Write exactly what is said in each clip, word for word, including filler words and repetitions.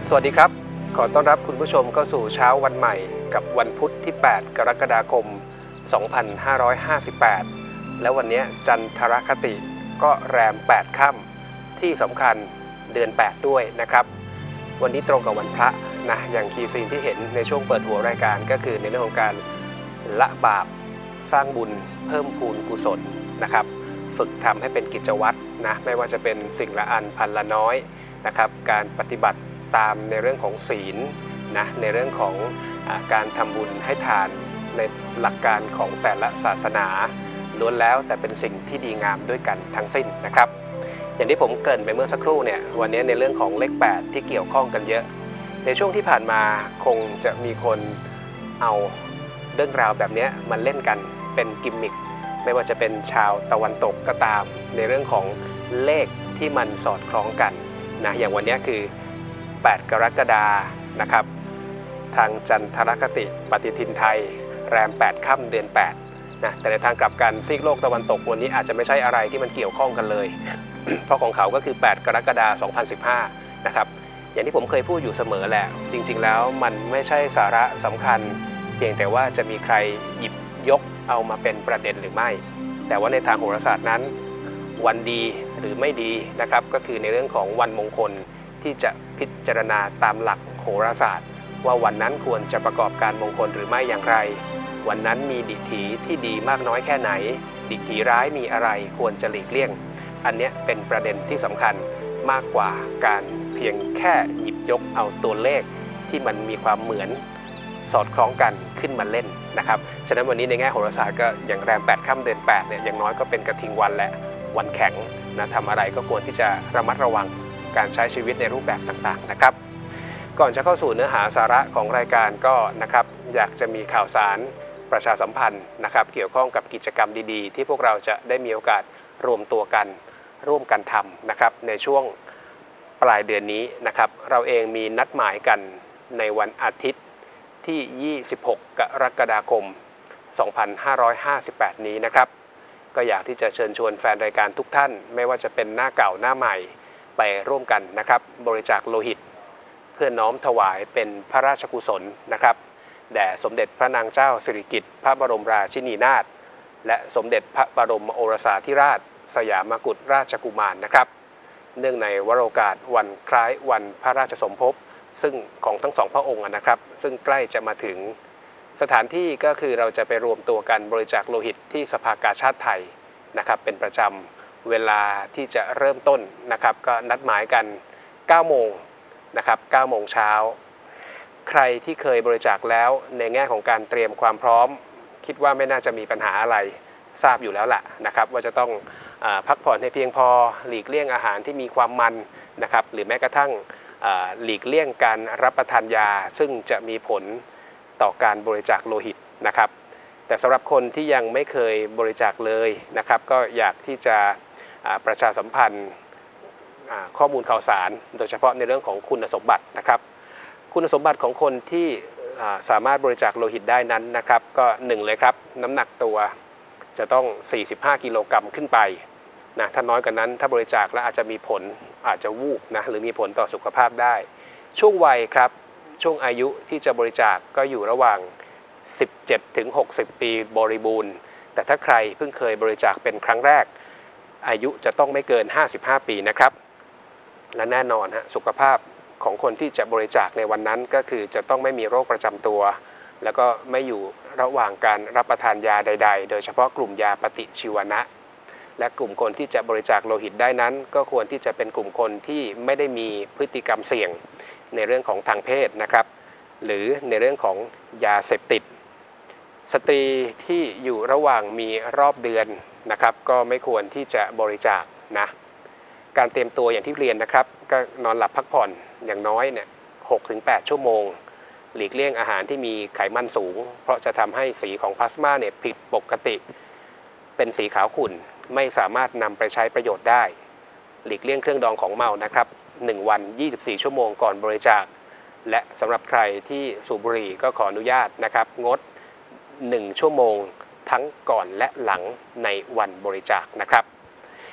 สวัสดีครับขอต้อนรับคุณผู้ชมเข้าสู่เช้าวันใหม่กับวันพุธที่แปดกรกฎาคมสองพันห้าร้อยห้าสิบแปดและวันนี้จันทรคติก็แรมแปดค่ำที่สำคัญเดือนแปดด้วยนะครับวันนี้ตรงกับวันพระนะอย่างคีย์ซีนที่เห็นในช่วงเปิดหัวรายการก็คือในเรื่องของการละบาปสร้างบุญเพิ่มพูนกุศลนะครับฝึกทำให้เป็นกิจวัตรนะไม่ว่าจะเป็นสิ่งละอันพันละน้อยนะครับการปฏิบัติตามในเรื่องของศีลนะในเรื่องของอาการทำบุญให้ทานในหลักการของแต่ละศาสนาล้วนแล้วแต่เป็นสิ่งที่ดีงามด้วยกันทั้งสิ้นนะครับอย่างที่ผมเกริ่นไปเมื่อสักครู่เนี่ยวันนี้ในเรื่องของเลขแปดที่เกี่ยวข้องกันเยอะในช่วงที่ผ่านมาคงจะมีคนเอาเรื่องราวแบบนี้มาเล่นกันเป็นกิมมิคไม่ว่าจะเป็นชาวตะวันตกก็ตามในเรื่องของเลขที่มันสอดคล้องกันนะอย่างวันนี้คือแปดกรกฎานะครับทางจันทรคติปฏิทินไทยแรมแปดค่ำเดือนแปดนะแต่ในทางกลับกันซีกโลกตะวันตกวันนี้อาจจะไม่ใช่อะไรที่มันเกี่ยวข้องกันเลย เพราะของเขาก็คือแปดกรกฎาคมสองพันสิบห้านะครับอย่างที่ผมเคยพูดอยู่เสมอแหละจริงๆแล้วมันไม่ใช่สาระสำคัญเพียงแต่ว่าจะมีใครหยิบยกเอามาเป็นประเด็นหรือไม่แต่ว่าในทางโหราศาสตร์นั้นวันดีหรือไม่ดีนะครับก็คือในเรื่องของวันมงคลที่จะพิจารณาตามหลักโหราศาสตร์ว่าวันนั้นควรจะประกอบการมงคลหรือไม่อย่างไรวันนั้นมีดิถีที่ดีมากน้อยแค่ไหนดิถีร้ายมีอะไรควรจะหลีกเลี่ยงอันนี้เป็นประเด็นที่สำคัญมากกว่าการเพียงแค่หยิบยกเอาตัวเลขที่มันมีความเหมือนสอดคล้องกันขึ้นมาเล่นนะครับฉะนั้นวันนี้ในแง่โหราศาสตร์ก็อย่างแรมแปดค่ำเดือนแปดเนี่ยอย่างน้อยก็เป็นกระทิงวันและวันแข็งนะทำอะไรก็ควรที่จะระมัดระวังการใช้ชีวิตในรูปแบบต่างๆนะครับก่อนจะเข้าสู่เนื้อหาสาระของรายการก็นะครับอยากจะมีข่าวสารประชาสัมพันธ์นะครับเกี่ยวข้องกับกิจกรรมดีๆที่พวกเราจะได้มีโอกาสรวมตัวกันร่วมกันทำนะครับในช่วงปลายเดือนนี้นะครับเราเองมีนัดหมายกันในวันอาทิตย์ที่ยี่สิบหกกรกฎาคมสองพันห้าร้อยห้าสิบแปดนี้นะครับก็อยากที่จะเชิญชวนแฟนรายการทุกท่านไม่ว่าจะเป็นหน้าเก่าหน้าใหม่ไปร่วมกันนะครับบริจาคโลหิตเพื่อน้อมถวายเป็นพระราชกุศลนะครับแด่สมเด็จพระนางเจ้าสิริกิติ์พระบรมราชินีนาถและสมเด็จพระบรมโอรสาธิราชสยามกุฎราชกุมารนะครับเนื่องในวโรกาสวันคล้ายวันพระราชสมภพซึ่งของทั้งสองพระองค์นะครับซึ่งใกล้จะมาถึงสถานที่ก็คือเราจะไปรวมตัวกันบริจาคโลหิตที่สภากาชาดไทยนะครับเป็นประจำเวลาที่จะเริ่มต้นนะครับก็นัดหมายกันเก้าโมงนะครับเก้าโมงเช้าใครที่เคยบริจาคแล้วในแง่ของการเตรียมความพร้อมคิดว่าไม่น่าจะมีปัญหาอะไรทราบอยู่แล้วล่ะนะครับว่าจะต้องพักผ่อนให้เพียงพอหลีกเลี่ยงอาหารที่มีความมันนะครับหรือแม้กระทั่งหลีกเลี่ยงการรับประทานยาซึ่งจะมีผลต่อการบริจาคโลหิตนะครับแต่สำหรับคนที่ยังไม่เคยบริจาคเลยนะครับก็อยากที่จะประชาสัมพันธ์ข้อมูลข่าวสารโดยเฉพาะในเรื่องของคุณสมบัตินะครับคุณสมบัติของคนที่สามารถบริจาคโลหิตได้นั้นนะครับก็หนึ่งเลยครับน้ำหนักตัวจะต้องสี่สิบห้ากิโลกรัมขึ้นไปนะถ้าน้อยกว่านั้นถ้าบริจาคแล้วอาจจะมีผลอาจจะวูบนะหรือมีผลต่อสุขภาพได้ช่วงวัยครับช่วงอายุที่จะบริจาคก็อยู่ระหว่างสิบเจ็ดถึงหกสิบปีบริบูรณ์แต่ถ้าใครเพิ่งเคยบริจาคเป็นครั้งแรกอายุจะต้องไม่เกินห้าสิบห้าปีนะครับและแน่นอนฮะสุขภาพของคนที่จะบริจาคในวันนั้นก็คือจะต้องไม่มีโรคประจำตัวแล้วก็ไม่อยู่ระหว่างการรับประทานยาใดๆโดยเฉพาะกลุ่มยาปฏิชีวนะและกลุ่มคนที่จะบริจาคโลหิตได้นั้นก็ควรที่จะเป็นกลุ่มคนที่ไม่ได้มีพฤติกรรมเสี่ยงในเรื่องของทางเพศนะครับหรือในเรื่องของยาเสพติดสตรีที่อยู่ระหว่างมีรอบเดือนนะครับก็ไม่ควรที่จะบริจาคนะการเตรียมตัวอย่างที่เรียนนะครับก็นอนหลับพักผ่อนอย่างน้อยเนี่ยหกถึงแปดชั่วโมงหลีกเลี่ยงอาหารที่มีไขมันสูงเพราะจะทำให้สีของพลาสมาเนี่ยผิดปกติเป็นสีขาวขุ่นไม่สามารถนำไปใช้ประโยชน์ได้หลีกเลี่ยงเครื่องดองของเมานะครับหนึ่งวันยี่สิบสี่ชั่วโมงก่อนบริจาคและสำหรับใครที่สูบบุหรี่ก็ขออนุญาตนะครับงดหนึ่งชั่วโมงทั้งก่อนและหลังในวันบริจาคนะครับ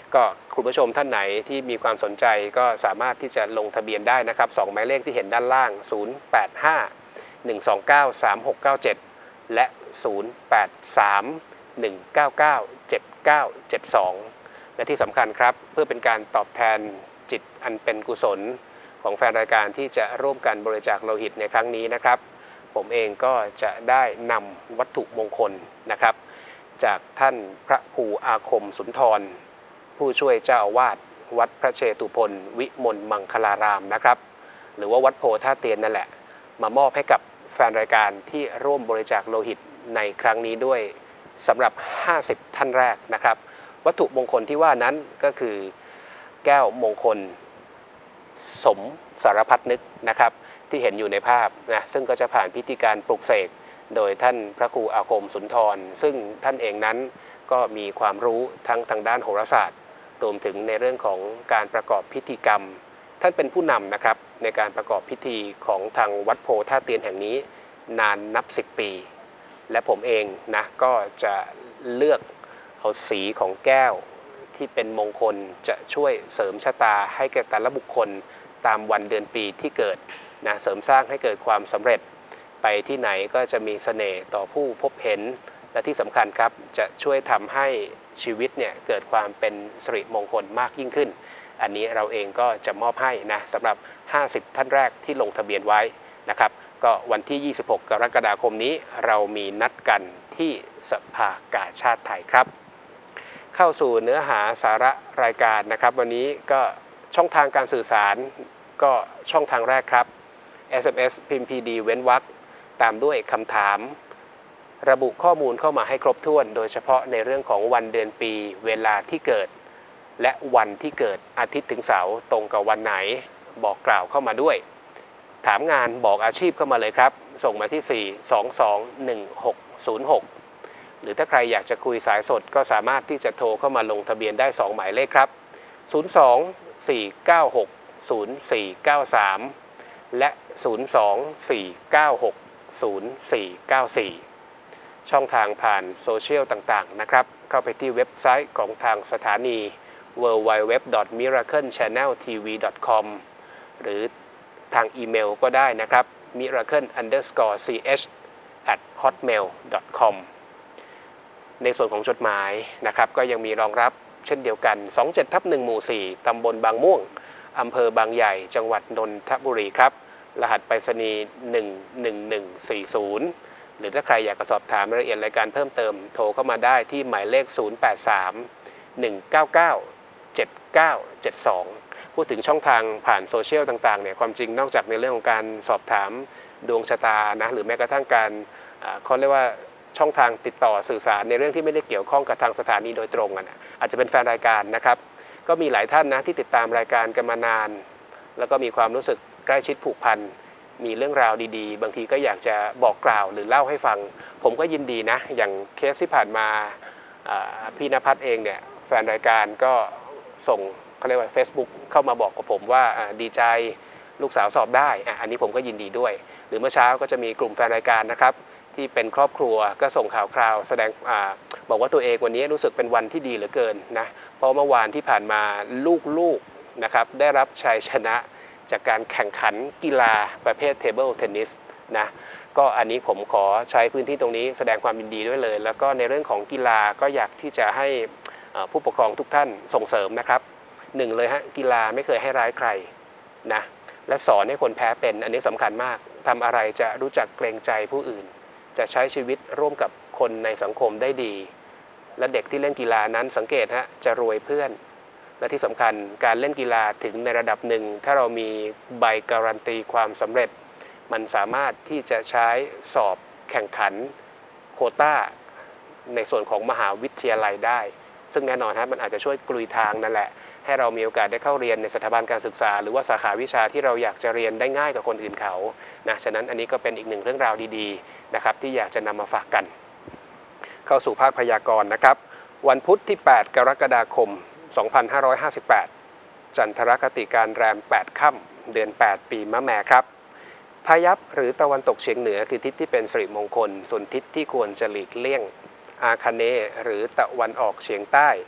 ก็คุณผู้ชมท่านไหนที่มีความสนใจก็สามารถที่จะลงทะเบียนได้นะครับสองหมายเลขที่เห็นด้านล่างศูนย์ แปด ห้า หนึ่ง สอง เก้า สาม หก เก้า เจ็ดและศูนย์ แปด สาม หนึ่ง เก้า เก้า เจ็ด เก้า เจ็ด สองและที่สำคัญครับเพื่อเป็นการตอบแทนจิตอันเป็นกุศลของแฟนรายการที่จะร่วมกันบริจาคโลหิตในครั้งนี้นะครับผมเองก็จะได้นำวัตถุมงคลนะครับจากท่านพระครูอาคมสุนทรผู้ช่วยเจ้าอาวาสวัดพระเชตุพนวิมลมังคลารามนะครับหรือว่าวัดโพท่าเตียนนั่นแหละมามอบให้กับแฟนรายการที่ร่วมบริจาคโลหิตในครั้งนี้ด้วยสำหรับห้าสิบท่านแรกนะครับวัตถุมงคลที่ว่านั้นก็คือแก้วมงคลสมสารพัดนึกนะครับที่เห็นอยู่ในภาพนะซึ่งก็จะผ่านพิธีการปลุกเสกโดยท่านพระครูอาคมสุนทรซึ่งท่านเองนั้นก็มีความรู้ทั้งทางด้านโหราศาสตร์รวมถึงในเรื่องของการประกอบพิธีกรรมท่านเป็นผู้นำนะครับในการประกอบพิธีของทางวัดโพท่าเตียนแห่งนี้นานนับสิบปีและผมเองนะก็จะเลือกเอาสีของแก้วที่เป็นมงคลจะช่วยเสริมชะตาให้แก่แต่ละบุคคลตามวันเดือนปีที่เกิดนะเสริมสร้างให้เกิดความสำเร็จไปที่ไหนก็จะมีเสน่ห์ต่อผู้พบเห็นและที่สำคัญครับจะช่วยทำให้ชีวิตเนี่ยเกิดความเป็นสิริมงคลมากยิ่งขึ้นอันนี้เราเองก็จะมอบให้นะสำหรับห้าสิบท่านแรกที่ลงทะเบียนไว้นะครับก็วันที่ยี่สิบหกกรกฎาคมนี้เรามีนัดกันที่สภากาชาดไทยครับเข้าสู่เนื้อหาสาระรายการนะครับวันนี้ก็ช่องทางการสื่อสารก็ช่องทางแรกครับ เอส เอ็ม เอส พิมพ์ พี ดี เว้นวรรคตามด้วยคำถามระบุข้อมูลเข้ามาให้ครบถ้วนโดยเฉพาะในเรื่องของวันเดือนปีเวลาที่เกิดและวันที่เกิดอาทิตย์ถึงเสาร์ตรงกับวันไหนบอกกล่าวเข้ามาด้วยถามงานบอกอาชีพเข้ามาเลยครับส่งมาที่สี่ สอง สอง หนึ่ง หก ศูนย์ หกหรือถ้าใครอยากจะคุยสายสดก็สามารถที่จะโทรเข้ามาลงทะเบียนได้สองหมายเลขครับศูนย์ สอง สี่ เก้า หก ศูนย์ สี่ เก้า สามและศูนย์ สอง สี่ เก้า หก ศูนย์ สี่ เก้า สี่ช่องทางผ่านโซเชียลต่างๆนะครับเข้าไปที่เว็บไซต์ของทางสถานี ดับเบิลยู ดับเบิลยู ดับเบิลยู ดอท มิราเคิล ชาแนล ที วี ดอท คอม หรือทางอีเมลก็ได้นะครับ มิราเคิล อันเดอร์สกอร์ ซี เอช แอท ฮอตเมล ดอท คอม ในส่วนของจดหมายนะครับก็ยังมีรองรับเช่นเดียวกัน สองเจ็ดทับหนึ่ง หมู่ สี่ ตำบลบางม่วงอำเภอบางใหญ่จังหวัดนนทบุรีครับรหัสไปรษณีย์หนึ่ง หนึ่ง หนึ่ง สี่ ศูนย์หรือถ้าใครอยากสอบถามรายละเอียดรายการเพิ่มเติมโทรเข้ามาได้ที่หมายเลขศูนย์ แปด สาม หนึ่ง เก้า เก้า เจ็ด เก้า เจ็ด สองพูดถึงช่องทางผ่านโซเชียลต่างๆเนี่ยความจริงนอกจากในเรื่องของการสอบถามดวงชะตานะหรือแม้กระทั่งการเขาเรียกว่าช่องทางติดต่อสื่อสารในเรื่องที่ไม่ได้เกี่ยวข้องกับทางสถานีโดยตรงนะอาจจะเป็นแฟนรายการนะครับก็มีหลายท่านนะที่ติดตามรายการกันมานานแล้วก็มีความรู้สึกใกล้ชิดผูกพันมีเรื่องราวดีๆบางทีก็อยากจะบอกกล่าวหรือเล่าให้ฟังผมก็ยินดีนะอย่างเคสที่ผ่านมาพี่ณภัทรเองเนี่ยแฟนรายการก็ส่งเขาเรียกว่า Facebook เข้ามาบอกกับผมว่าดีใจลูกสาวสอบได้อันนี้ผมก็ยินดีด้วยหรือเมื่อเช้าก็จะมีกลุ่มแฟนรายการนะครับที่เป็นครอบครัวก็ส่งข่าวคราวแสดงอบอกว่าตัวเองวันนี้รู้สึกเป็นวันที่ดีเหลือเกินนะเพราะเมื่อวานที่ผ่านมาลูกๆนะครับได้รับชัยชนะจากการแข่งขันกีฬาประเภทเทเบิลเทนนิสนะก็อันนี้ผมขอใช้พื้นที่ตรงนี้แสดงความยินดีด้วยเลยแล้วก็ในเรื่องของกีฬาก็อยากที่จะให้ผู้ปกครองทุกท่านส่งเสริมนะครับหนึ่งเลยฮะกีฬาไม่เคยให้ร้ายใครนะและสอนให้คนแพ้เป็นอันนี้สำคัญมากทำอะไรจะรู้จักเกรงใจผู้อื่นจะใช้ชีวิตร่วมกับคนในสังคมได้ดีและเด็กที่เล่นกีฬานั้นสังเกตฮะจะรวยเพื่อนและที่สำคัญการเล่นกีฬาถึงในระดับหนึ่งถ้าเรามีใบการันตีความสำเร็จมันสามารถที่จะใช้สอบแข่งขันโควต้าในส่วนของมหาวิทยาลัยได้ซึ่งแน่นอนฮะมันอาจจะช่วยกลุยทางนั่นแหละให้เรามีโอกาสได้เข้าเรียนในสถาบันการศึกษาหรือว่าสาขาวิชาที่เราอยากจะเรียนได้ง่ายกว่าคนอื่นเขานะฉะนั้นอันนี้ก็เป็นอีกหนึ่งเรื่องราวดีๆนะครับที่อยากจะนำมาฝากกันเข้าสู่ภาคพยากรณ์นะครับวันพุธที่แปดกรกฎาคมสองพันห้าร้อยห้าสิบแปดจันทรคติการแรมแปดค่ำเดือนแปดปีมะแม่ครับพายัพหรือตะวันตกเฉียงเหนือคือทิศที่เป็นสิริมงคลส่วนทิศที่ควรจะหลีกเลี่ยงอาคเนหรือตะวันออกเฉียงใต้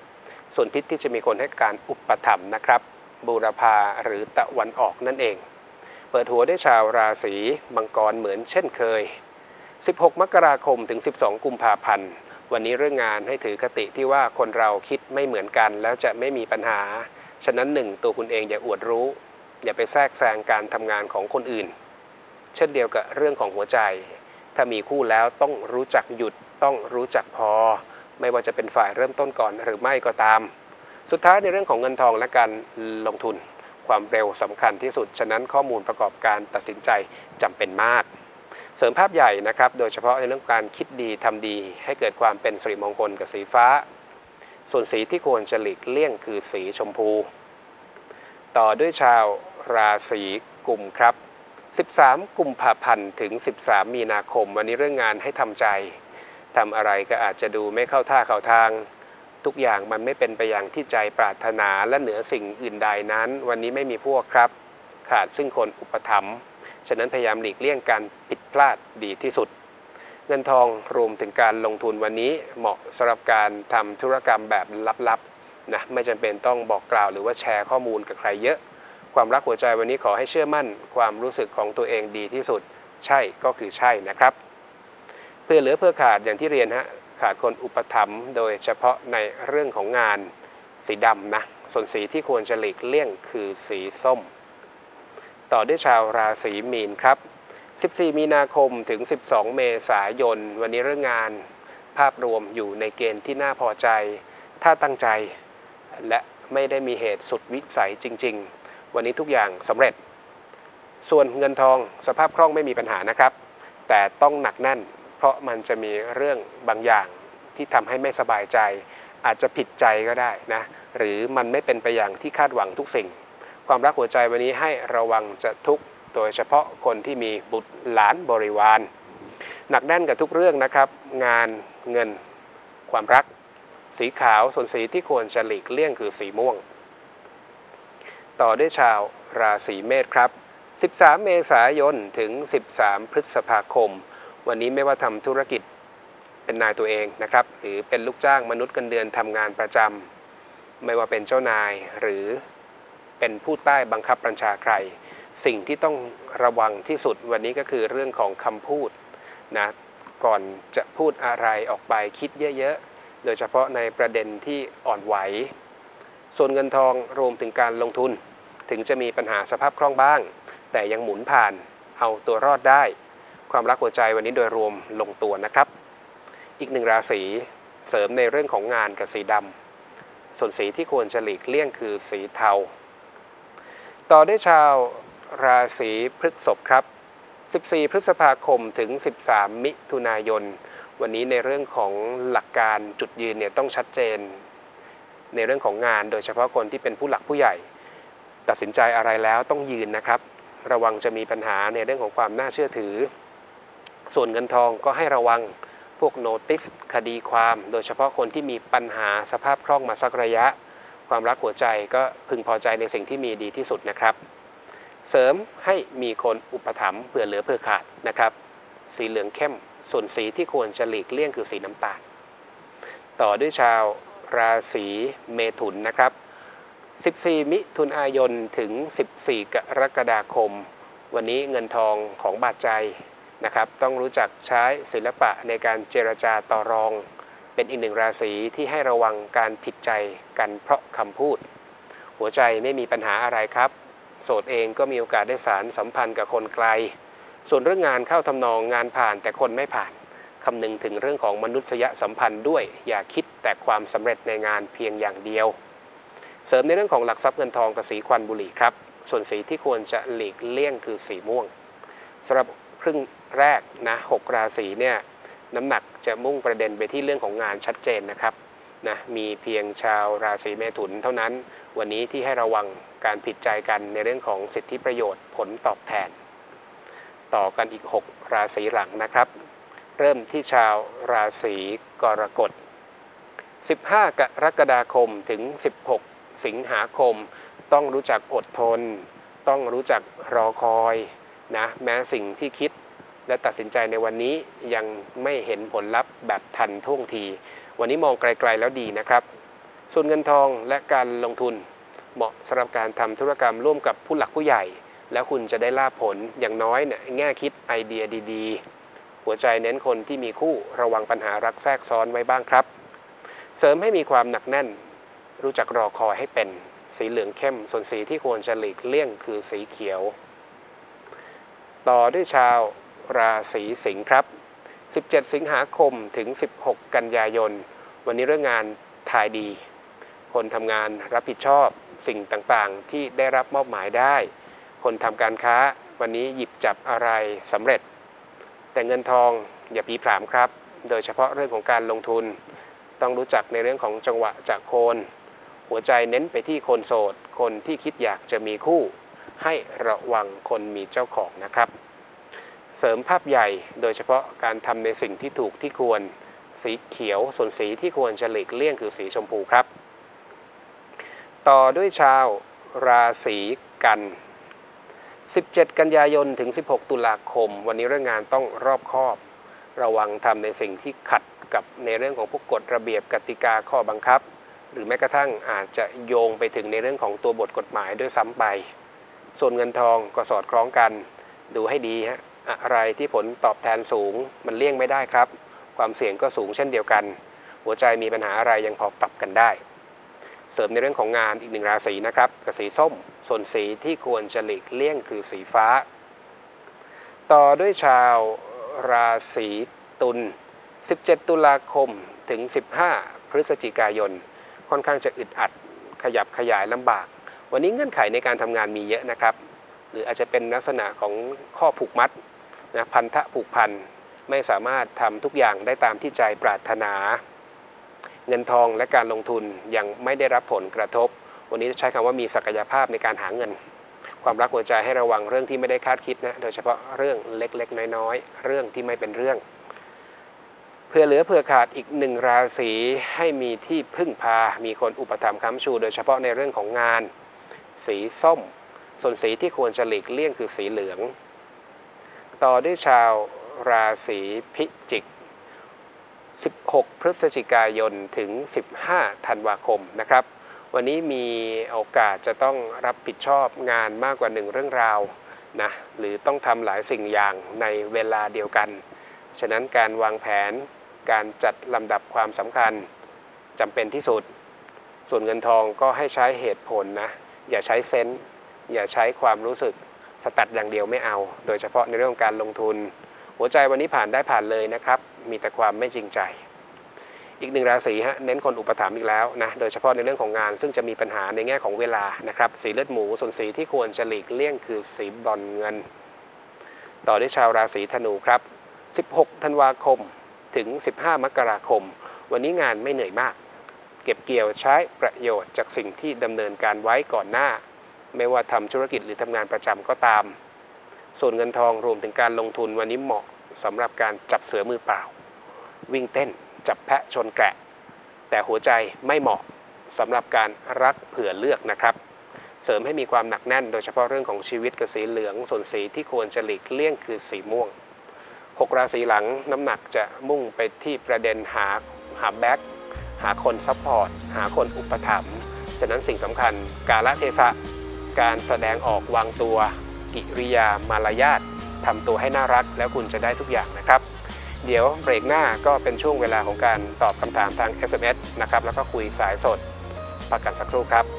ส่วนทิศที่จะมีคนให้การอุปถัมภ์นะครับบูรพาหรือตะวันออกนั่นเองเปิดหัวด้วยชาวราศีมังกรเหมือนเช่นเคยสิบหกมกราคมถึงสิบสองกุมภาพันธ์วันนี้เรื่องงานให้ถือคติที่ว่าคนเราคิดไม่เหมือนกันแล้วจะไม่มีปัญหาฉะนั้นหนึ่งตัวคุณเองอย่าอวดรู้อย่าไปแทรกแซงการทำงานของคนอื่นเช่นเดียวกับเรื่องของหัวใจถ้ามีคู่แล้วต้องรู้จักหยุดต้องรู้จักพอไม่ว่าจะเป็นฝ่ายเริ่มต้นก่อนหรือไม่ก็ตามสุดท้ายในเรื่องของเงินทองและการลงทุนความเร็วสำคัญที่สุดฉะนั้นข้อมูลประกอบการตัดสินใจจำเป็นมากเสริมภาพใหญ่นะครับโดยเฉพาะในเรื่องการคิดดีทำดีให้เกิดความเป็นสิริมงคลกับสีฟ้าส่วนสีที่ควรจะหลีกเลี่ยงคือสีชมพูต่อด้วยชาวราศีกุมครับสิบสามกุมภาพันธ์ถึงสิบสามมีนาคมวันนี้เรื่องงานให้ทำใจทำอะไรก็อาจจะดูไม่เข้าท่าเข้าทางทุกอย่างมันไม่เป็นไปอย่างที่ใจปรารถนาและเหนือสิ่งอื่นใดนั้นวันนี้ไม่มีพวกครับขาดซึ่งคนอุปถัมภ์ฉะนั้นพยายามหลีกเลี่ยงการผิดพลาดดีที่สุดเงินทองรวมถึงการลงทุนวันนี้เหมาะสำหรับการทำธุรกรรมแบบลับๆนะไม่จำเป็นต้องบอกกล่าวหรือว่าแชร์ข้อมูลกับใครเยอะความรักหัวใจวันนี้ขอให้เชื่อมั่นความรู้สึกของตัวเองดีที่สุดใช่ก็คือใช่นะครับเพื่อเหลือเพื่อขาดอย่างที่เรียนฮะขาดคนอุปถัมภ์โดยเฉพาะในเรื่องของงานสีดำนะส่วนสีที่ควรจะหลีกเลี่ยงคือสีส้มต่อด้วยชาวราศีมีนครับสิบสี่มีนาคมถึงสิบสองเมษายนวันนี้เรื่องงานภาพรวมอยู่ในเกณฑ์ที่น่าพอใจถ้าตั้งใจและไม่ได้มีเหตุสุดวิสัยจริงๆวันนี้ทุกอย่างสำเร็จส่วนเงินทองสภาพคล่องไม่มีปัญหานะครับแต่ต้องหนักแน่นเพราะมันจะมีเรื่องบางอย่างที่ทำให้ไม่สบายใจอาจจะผิดใจก็ได้นะหรือมันไม่เป็นไปอย่างที่คาดหวังทุกสิ่งความรักหัวใจวันนี้ให้ระวังจะทุกข์โดยเฉพาะคนที่มีบุตรหลานบริวารหนักแน่นกับทุกเรื่องนะครับงานเงินความรักสีขาวส่วนสีที่ควรจะหลีกเลี่ยงคือสีม่วงต่อด้วยชาวราศีเมษครับสิบสามเมษายนถึงสิบสามพฤษภาคมวันนี้ไม่ว่าทำธุรกิจเป็นนายตัวเองนะครับหรือเป็นลูกจ้างมนุษย์เงินเดือนทำงานประจำไม่ว่าเป็นเจ้านายหรือเป็นผู้ใต้บังคับบัญชาใครสิ่งที่ต้องระวังที่สุดวันนี้ก็คือเรื่องของคำพูดนะก่อนจะพูดอะไรออกไปคิดเยอะๆโดยเฉพาะในประเด็นที่อ่อนไหวส่วนเงินทองรวมถึงการลงทุนถึงจะมีปัญหาสภาพคล่องบ้างแต่ยังหมุนผ่านเอาตัวรอดได้ความรักหัวใจวันนี้โดยรวมลงตัวนะครับอีกหนึ่งราศีเสริมในเรื่องของงานกับสีดำส่วนสีที่ควรจะหลีกเลี่ยงคือสีเทาต่อด้วยชาวราศีพฤษภครับสิบสี่พฤษภาคมถึงสิบสามมิถุนายนวันนี้ในเรื่องของหลักการจุดยืนเนี่ยต้องชัดเจนในเรื่องของงานโดยเฉพาะคนที่เป็นผู้หลักผู้ใหญ่ตัดสินใจอะไรแล้วต้องยืนนะครับระวังจะมีปัญหาในเรื่องของความน่าเชื่อถือส่วนเงินทองก็ให้ระวังพวกโนติสคดีความโดยเฉพาะคนที่มีปัญหาสภาพคล่องมาสักระยะความรักหัวใจก็พึงพอใจในสิ่งที่มีดีที่สุดนะครับเสริมให้มีคนอุปถัมภ์เผื่อเหลือเผื่อขาดนะครับสีเหลืองเข้มส่วนสีที่ควรจะหลีกเลี่ยงคือสีน้ำตาลต่อด้วยชาวราศีเมถุนนะครับสิบสี่มิถุนายนถึงสิบสี่กรกฎาคมวันนี้เงินทองของบาดใจนะครับต้องรู้จักใช้ศิลปะในการเจรจาต่อรองเป็นอีกหนึ่งราศีที่ให้ระวังการผิดใจกันเพราะคำพูดหัวใจไม่มีปัญหาอะไรครับโสดเองก็มีโอกาสได้สารสัมพันธ์กับคนไกลส่วนเรื่องงานเข้าทำนองงานผ่านแต่คนไม่ผ่านคำนึงถึงเรื่องของมนุษยสัมพันธ์ด้วยอย่าคิดแต่ความสำเร็จในงานเพียงอย่างเดียวเสริมในเรื่องของหลักทรัพย์เงินทองกับสีควันบุหรี่ครับส่วนสีที่ควรจะหลีกเลี่ยงคือสีม่วงสำหรับครึ่งแรกนะหกราศีเนี่ยน้ำหนักจะมุ่งประเด็นไปที่เรื่องของงานชัดเจนนะครับนะมีเพียงชาวราศีเมถุนเท่านั้นวันนี้ที่ให้ระวังการผิดใจกันในเรื่องของสิทธิประโยชน์ผลตอบแทนต่อกันอีกหกราศีหลังนะครับเริ่มที่ชาวราศีกรกฎสิบห้ากรกฎาคมถึงสิบหกสิงหาคมต้องรู้จักอดทนต้องรู้จักรอคอยนะแม้สิ่งที่คิดและตัดสินใจในวันนี้ยังไม่เห็นผลลัพธ์แบบทันท่วงทีวันนี้มองไกลๆแล้วดีนะครับส่วนเงินทองและการลงทุนเหมาะสำหรับการทำธุรกรรมร่วมกับผู้หลักผู้ใหญ่แล้วคุณจะได้ลาภผลอย่างน้อยเนี่ยแง่คิดไอเดียดีๆหัวใจเน้นคนที่มีคู่ระวังปัญหารักแทรกซ้อนไว้บ้างครับเสริมให้มีความหนักแน่นรู้จักรอคอยให้เป็นสีเหลืองเข้มส่วนสีที่ควรจะหลีกเลี่ยงคือสีเขียวต่อด้วยชาวราศีสิงห์ครับสิบเจ็ดสิงหาคมถึงสิบหกกันยายนวันนี้เรื่องงานทายดีคนทำงานรับผิดชอบสิ่งต่างๆที่ได้รับมอบหมายได้คนทำการค้าวันนี้หยิบจับอะไรสำเร็จแต่เงินทองอย่าผีผลามครับโดยเฉพาะเรื่องของการลงทุนต้องรู้จักในเรื่องของจังหวะจากโคนหัวใจเน้นไปที่คนโสดคนที่คิดอยากจะมีคู่ให้ระวังคนมีเจ้าของนะครับเสริมภาพใหญ่โดยเฉพาะการทำในสิ่งที่ถูกที่ควรสีเขียวส่วนสีที่ควรจะหลีกเลี่ยงคือสีชมพูครับต่อด้วยชาวราศีกันสิบเจ็ดกันยายนถึงสิบหกตุลาคมวันนี้เรื่องงานต้องรอบคอบระวังทำในสิ่งที่ขัดกับในเรื่องของพวกกฎระเบียบกติกาข้อบังคับหรือแม้กระทั่งอาจจะโยงไปถึงในเรื่องของตัวบทกฎหมายด้วยซ้ำไปส่วนเงินทองก็สอดคล้องกันดูให้ดีฮะอะไรที่ผลตอบแทนสูงมันเลี่ยงไม่ได้ครับความเสี่ยงก็สูงเช่นเดียวกันหัวใจมีปัญหาอะไรยังพอปรับกันได้เสริมในเรื่องของงานอีกหนึ่งราศีนะครับกับสีส้มส่วนสีที่ควรจะหลีกเลี่ยงคือสีฟ้าต่อด้วยชาวราศีตุลสิบเจ็ดตุลาคมถึงสิบห้าพฤศจิกายนค่อนข้างจะอึดอัดขยับขยายลำบากวันนี้เงื่อนไขในการทำงานมีเยอะนะครับหรืออาจจะเป็นลักษณะของข้อผูกมัดนะพันธะผูกพันไม่สามารถทำทุกอย่างได้ตามที่ใจปรารถนาเงินทองและการลงทุนยังไม่ได้รับผลกระทบวันนี้ใช้คำว่ามีศักยภาพในการหาเงินความรักหัวใจให้ระวังเรื่องที่ไม่ได้คาดคิดนะโดยเฉพาะเรื่องเล็กๆน้อยๆเรื่องที่ไม่เป็นเรื่องเพื่อเหลือเพื่อขาดอีกหนึ่งราศีให้มีที่พึ่งพามีคนอุปถัมภ์ค้ำชูโดยเฉพาะในเรื่องของงานสีส้มส่วนสีที่ควรจะหลีกเลี่ยงคือสีเหลืองต่อด้วยชาวราศีพิจิกสิบหกพฤศจิกายนถึงสิบห้าธันวาคมนะครับวันนี้มีโอกาสจะต้องรับผิดชอบงานมากกว่าหนึ่งเรื่องราวนะหรือต้องทำหลายสิ่งอย่างในเวลาเดียวกันฉะนั้นการวางแผนการจัดลำดับความสำคัญจำเป็นที่สุดส่วนเงินทองก็ให้ใช้เหตุผลนะอย่าใช้เซนส์อย่าใช้ความรู้สึกสตัดอย่างเดียวไม่เอาโดยเฉพาะในเรื่องการลงทุนหัวใจวันนี้ผ่านได้ผ่านเลยนะครับมีแต่ความไม่จริงใจอีกหนึ่งราศีฮะเน้นคนอุปถัมภ์อีกแล้วนะโดยเฉพาะในเรื่องของงานซึ่งจะมีปัญหาในแง่ของเวลานะครับสีเลือดหมูส่วนสีที่ควรจะหลีกเลี่ยงคือสีบรอนซ์เงินต่อด้วยชาวราศีธนูครับสิบหกธันวาคมถึงสิบห้ามกราคมวันนี้งานไม่เหนื่อยมากเก็บเกี่ยวใช้ประโยชน์จากสิ่งที่ดำเนินการไว้ก่อนหน้าไม่ว่าทำธุรกิจหรือทำงานประจำก็ตามส่วนเงินทองรวมถึงการลงทุนวันนี้เหมาะสำหรับการจับเสือมือเปล่าวิ่งเต้นจับแพะชนแกะแต่หัวใจไม่เหมาะสำหรับการรักเผื่อเลือกนะครับเสริมให้มีความหนักแน่นโดยเฉพาะเรื่องของชีวิตกับสีเหลืองส่วนสีที่ควรจะหลีกเลี่ยงคือสีม่วงหกราศีหลังน้ำหนักจะมุ่งไปที่ประเด็นหาหาแบ็คหาคนซัพพอร์ตหาคนอุปถัมภ์ฉะนั้นสิ่งสำคัญกาลเทศะการแสดงออกวางตัวกิริยามารยาททำตัวให้น่ารักแล้วคุณจะได้ทุกอย่างนะครับเดี๋ยวเบรกหน้าก็เป็นช่วงเวลาของการตอบคำถามทาง เอส เอ็ม เอส นะครับแล้วก็คุยสายสดพักกันสักครู่ครับ